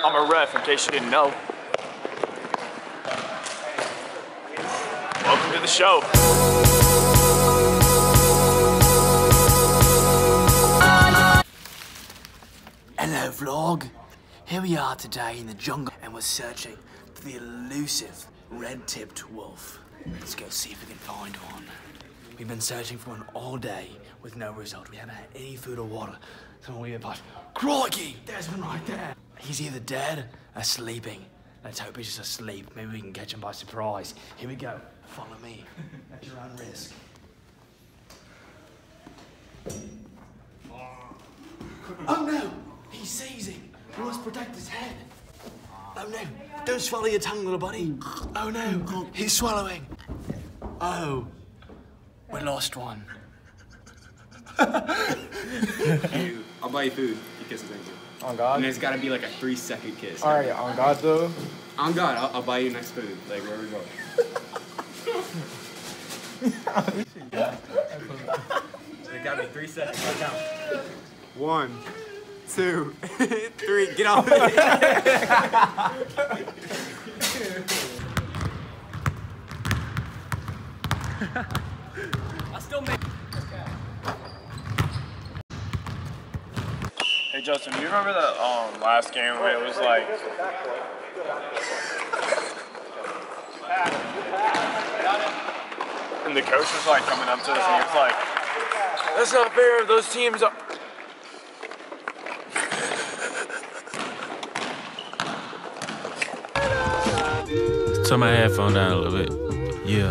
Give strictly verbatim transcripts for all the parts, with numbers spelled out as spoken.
I'm a ref, in case you didn't know. Welcome to the show. Hello vlog, here we are today in the jungle and we're searching for the elusive red-tipped wolf. Let's go see if we can find one. We've been searching for one all day with no result. We haven't had any food or water. So we about, crikey, there's one right there. He's either dead or sleeping. Let's hope he's just asleep. Maybe we can catch him by surprise. Here we go, follow me at your own risk. Oh no! He's seizing! We must protect his head! Oh no! Don't swallow your tongue, little buddy! Oh no! He's swallowing! Oh! We lost one. Hey, I'll buy you food. You kiss and thank you. On God? And it's gotta be like a three second kiss. Alright, on God though? On God, I'll, I'll buy you next food. Like, where we go. It gotta be three seconds. I count. One, two, three, get off. I still make. Hey Justin, do you remember that um, last game where it was like... And the coach was like coming up to us and he was like, that's not fair, those teams are... Turn my headphone down a little bit. Yeah.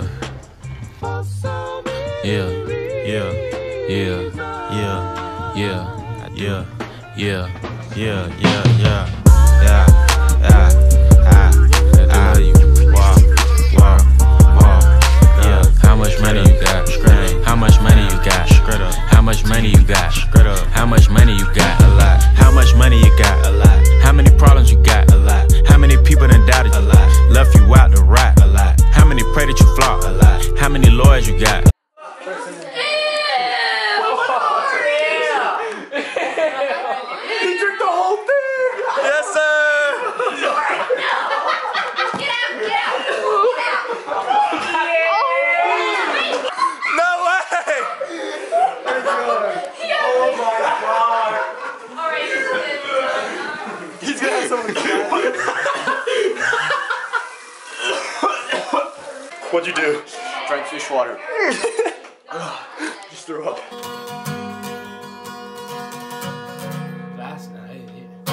Yeah. Yeah. Yeah. Yeah. Yeah. Yeah. Yeah. Yeah. Yeah. Yeah. Yeah. Yeah. Ah. Ah. You. Wow. Wow. Wow. Yeah. How much money you got? How much money you got? How much money you got? How much money you got? A lot. How much money you got? A lot. How many problems you got? A lot. How many people done doubted you? A lot. Left you out to rot? A lot. How many pray that you flop? A lot. How many lawyers you got? He drank the whole thing! Yes, sir! Get out! Get out! No way! Oh my God! Alright, this is good. He's gonna have someone What'd you do? drank fish water. Just threw up. Last night,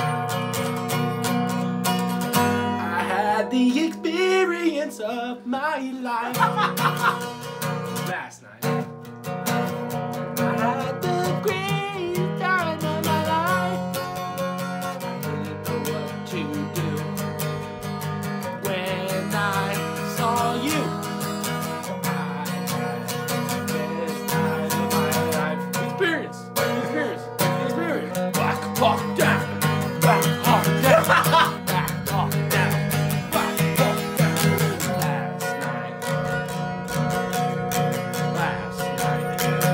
I had the experience of my life. Last night, I had the greatest time of my life. I didn't know what to do when I saw you. I had the best time of my life. Experience, experience, experience. Back, walk down, back, walk down, back, walk down, back, walk down. Last night, last night,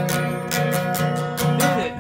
did it.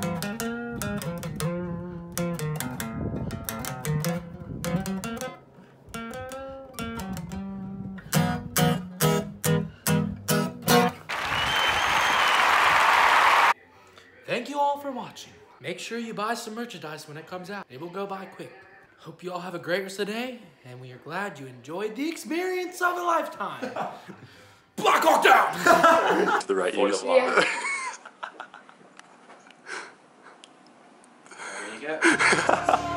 Thank you all for watching. Make sure you buy some merchandise when it comes out. It will go by quick. Hope you all have a great rest of the day, and we are glad you enjoyed the experience of a lifetime. Black Hawk down! To the right, use. Yeah. There you go.